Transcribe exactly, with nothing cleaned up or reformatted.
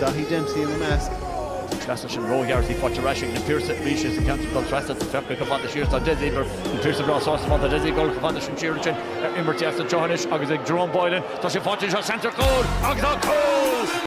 Dahi Dempsey in the mask. Classic and row yards he fought Rashing. Na Piarsaigh reaches the counter goal trust at the fair of the shears on Desi Ber. Na Piarsaigh brought sauce on the Desi goal of the Shinchirchin. Immertias and Johanish. Agus Conor Boylan. Does he fought his centre goal? Agus goal.